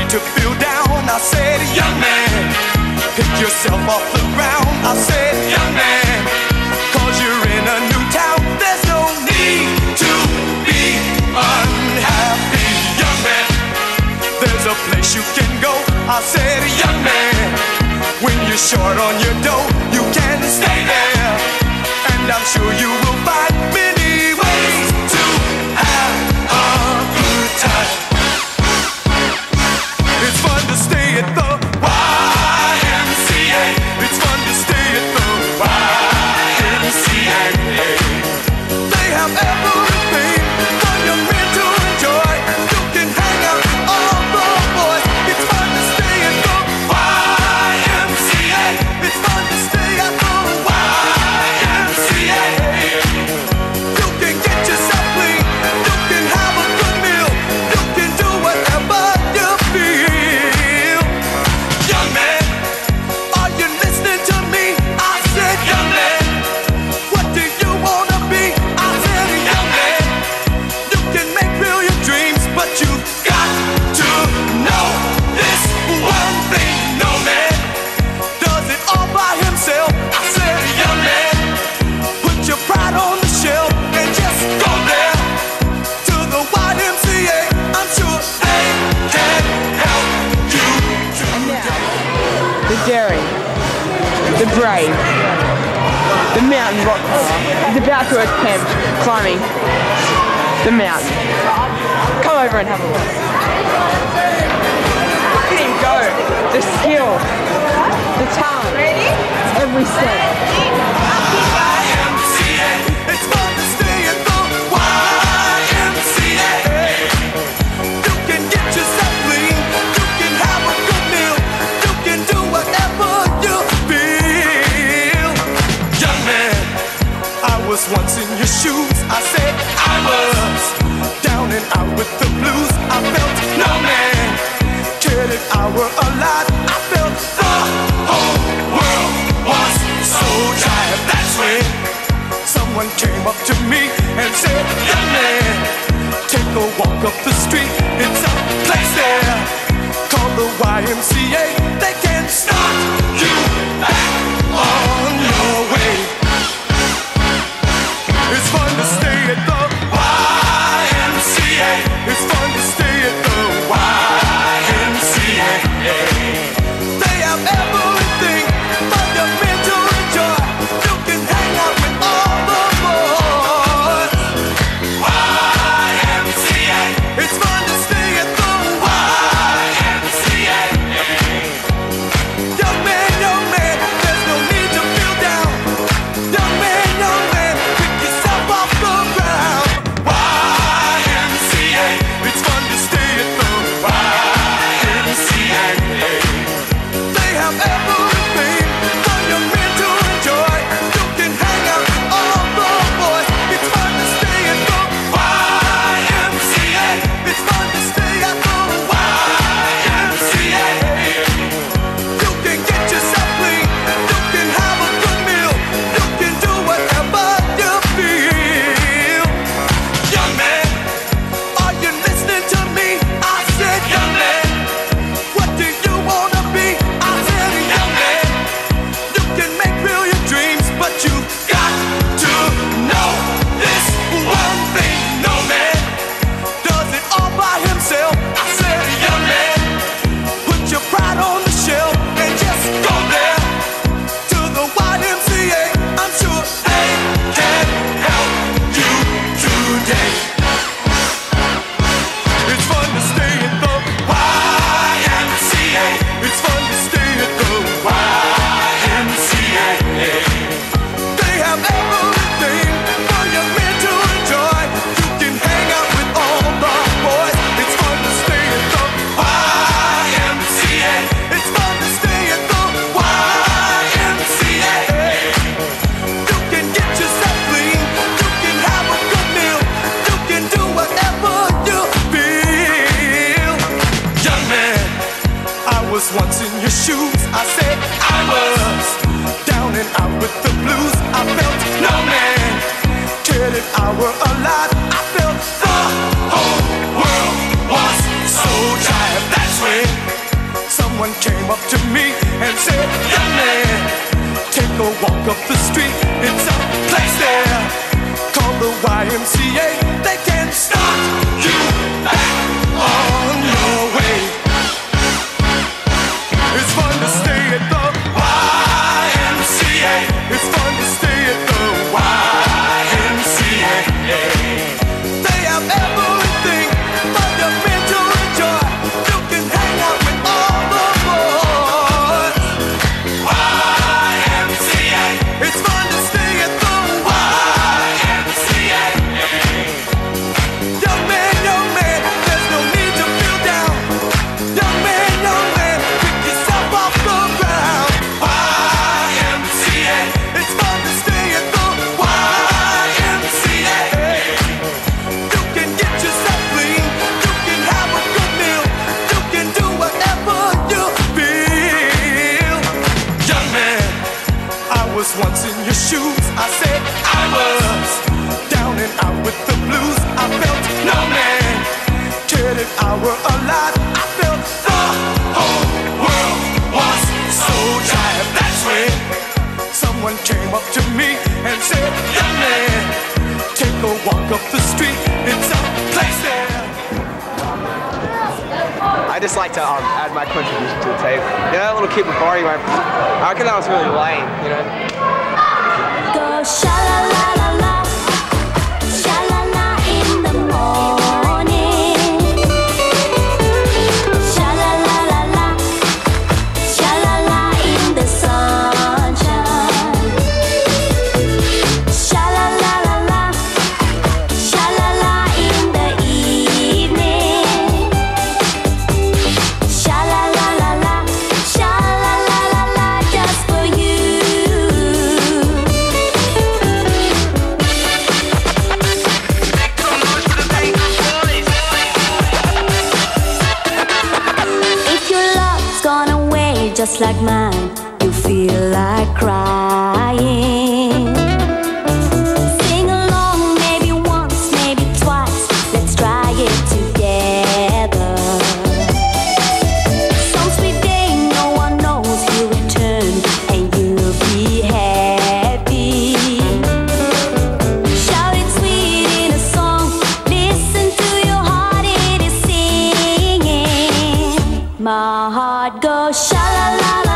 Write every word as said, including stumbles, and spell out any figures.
need to feel down. I said, young man, pick yourself off the ground. I said, young man, cause you're in a new town. There's no need to be unhappy, young man. There's a place you can go. I said, young man, when you're short on your dough, you can stay there, and I'm sure you will find many ways to have a good time. It's fun to stay at the Y M C A. It's fun to stay at the Y M C A. They have everything for your men to enjoy. You can hang out with all the boys. It's fun to stay at the Y M C A. It's fun to stay at the Y M C A. You can get yourself clean. You can have a good meal. You can do whatever you feel. Young man, are you listening to me? I said, young man, what do you wanna be? I said, young man, you can make real your dreams, but you got to know this one thing. No man does it all by himself. I said, young man, put your pride on the shelf and just go there to the Y M C A. I'm sure they can help you today. The daring, the brave, the mountain rock is about to attempt climbing the mountain. Come over and have a look. Look at him go. The skill, the talent, every step. Y M C A. It's fun to stay at the Y M C A. You can get yourself clean. You can have a good meal. You can do whatever you feel. Young man, I was once in your shoes. I said I was down and out with the blues. I felt no man cared if I were alive. I felt the whole world was so tired. That's when someone came up to me and said, young man, take a walk up the street. It's a place there called the Y M C A. They can start you back on your way. It's fun to stay at the Y M C A. It's fun to stay at the Y M C A. They have everything for your men to enjoy. You can hang out with all the boys. Y M C A. It's fun to stay at the Y M C A. Young man, young man, there's no need to feel down. Young man, young man, pick yourself off the ground. Y M C A. It's fun to stay at the Y M C A. They have everything for your men to enjoy. You can hang out with all the boys. It's fun to stay at the Y M C A. It's fun to stay at the Y M C A. You can get yourself clean. You can have a good meal. You can do whatever you feel. Young man, are you listening to me? I said, young man, what do you wanna be? I said, young man, you can make real your dreams, but you got to know this one thing. No man does it all by himself. I said, young man, put your pride on the shelf and just go there to the Y M C A. I'm sure they can help you today. It's fun to stay at the Y M C A. It's fun to stay at the Y M C A. They have everything for your men to enjoy. You can hang out with all the boys. It's fun to stay at the Y M C A. It's fun to stay at the Y M C A. You can get yourself clean. You can have a good meal. You can do whatever you feel. Young man, I was once in your shoes. I said I was down and out with the blues. I felt no man cared if I were alive. I felt the whole world was so tired. That's when Someone came up to me and said, young man, take a walk up the street. It's a place there called the Y M C A. They can start you back on your way. It's fun to stay at the Y M C A. It's fun to stay at the Y M C A. They have everything but the mental enjoy. You can hang out with all the boys. Y M C A. It's fun to stay at the Y M C A. Young man, young man, there's no need to feel down. Young man, young man, pick yourself off the ground. Y M C A. It's fun to stay at the Y M C A. You can get yourself clean. You can have a good meal. You can do whatever you feel. Young man, I was once in your shoes. I said I was down and out with the blues. I felt no man cared if I were alive. I felt the whole world was so tired. That's when someone came up to me and said, young man, take a walk up the street. It's a place there. I just like to um, add my contribution to the table. You know, that little kid before he went, I reckon that was really lame, you know. Go sha la la la la, sha la la in the morning. Sha la la la la, sha la la in the sunshine. Sha la la la la, sha la la in the evening. Sha la la la la, sha la la la la, just for you. If your love's gone away just like mine, you feel like crying. Sing along, maybe once, maybe twice. Let's try it together. Some sweet day, no one knows you'll return, and you'll be happy. Shout it sweet in a song. Listen to your heart, it is singing. My heart goes sha la la la.